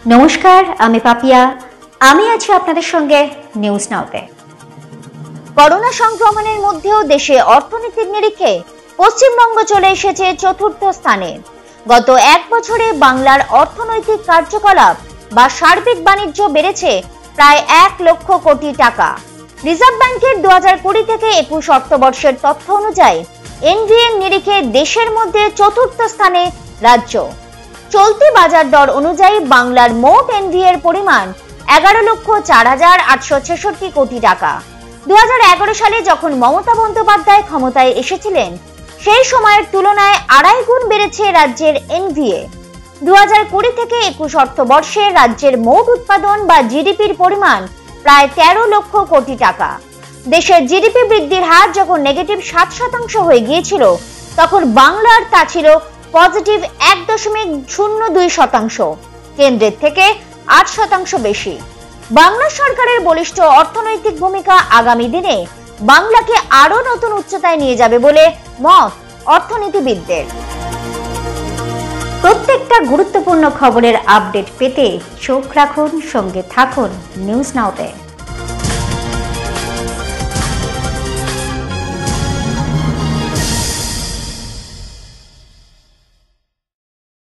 নমস্কার, আমি পাপিয়া। আমি আছি আপনাদের সঙ্গে নিউজ নাওতে। করোনা সংক্রমণের মধ্যেও দেশে অর্থনীতির নিরিখে পশ্চিমবঙ্গ চলে এসেছে চতুর্থ স্থানে। গত এক বছরে বাংলার অর্থনৈতিক কার্যকলাপ বা সার্বিক বাণিজ্য বেড়েছে প্রায় 1 লক্ষ কোটি টাকা। রিজার্ভ ব্যাংকের 2020 থেকে 21 অর্থবর্ষের তথ্য অনুযায়ী এনভিএর নিরিখে দেশের মধ্যে চতুর্থ স্থানে রাজ্য। চলতি বাজার দর অনুযায়ী বাংলার মোট এনভিএর পরিমাণ 11,04,866 কোটি টাকা। 2011 সালে যখন মমতা বন্দ্যোপাধ্যায় ক্ষমতায় এসেছিলেন, সেই সময়ের তুলনায় 2.5 গুণ বেড়েছে রাজ্যের এনভিএ। 2020 থেকে 21 অর্থবর্ষে রাজ্যের মোট উৎপাদন বা জিডিপির পরিমাণ প্রায় 13 লক্ষ কোটি টাকা। দেশের জিডিপি বৃদ্ধির হার যখন -7% হয়ে গিয়েছিল, তখন বাংলার তা ছিল পজিটিভ 1.02%, কেন্দ্রের থেকে 8% বেশি। বাংলা সরকারের বলিষ্ঠ অর্থনৈতিক ভূমিকা আগামী দিনে বাংলাকে আরো নতুন উচ্চতায় নিয়ে যাবে বলে মত অর্থনীতিবিদদের। প্রত্যেকটা গুরুত্বপূর্ণ খবরের আপডেট পেতে চোখ রাখুন, সঙ্গে থাকুন নিউজ নাওতে।